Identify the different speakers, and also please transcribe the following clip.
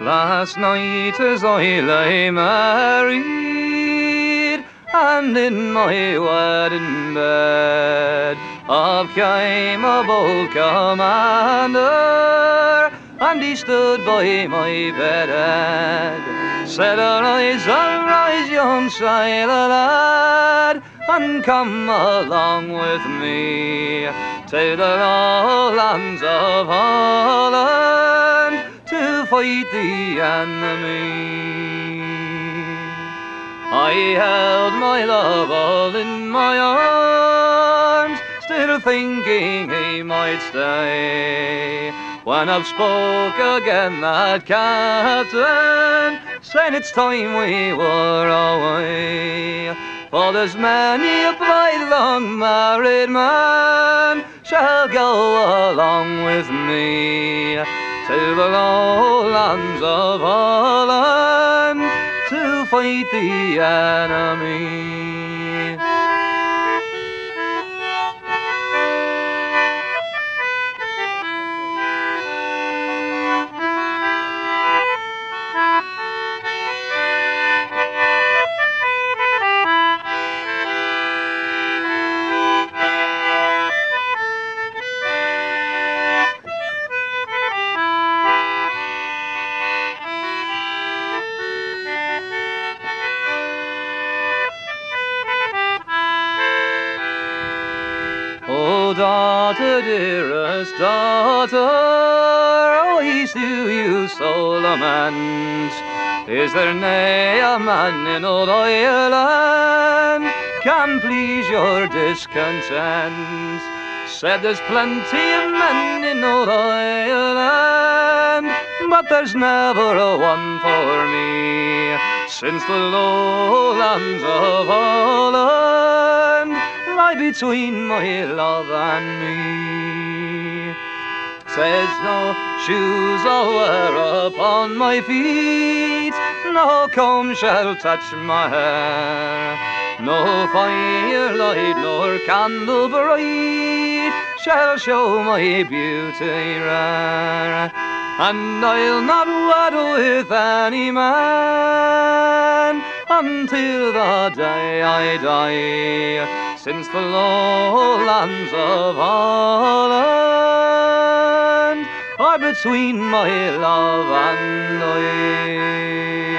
Speaker 1: Last night as I lay married, and in my wedding bed, up came a bold commander, and he stood by my bed and said, arise, young sailor lad, and come along with me to the lowlands of Holland to fight the enemy. I held my love all in my arms, still thinking he might stay, when up spoke again that captain, saying it's time we were away. For there's many a bright long married man shall go along with me to the lowlands of Holland to fight the enemy. Oh, daughter, dearest daughter, why do you so lament? Is there nae a man in all Ireland can please your discontent? Said there's plenty of men in all Ireland, but there's never a one for me, since the lowlands of Holland lie between my love and me. Says no shoes I'll wear upon my feet, no comb shall touch my hair, no firelight nor candle bright shall show my beauty rare, and I'll not wed with any man until the day I die, since the lowlands of Holland are between my love and I.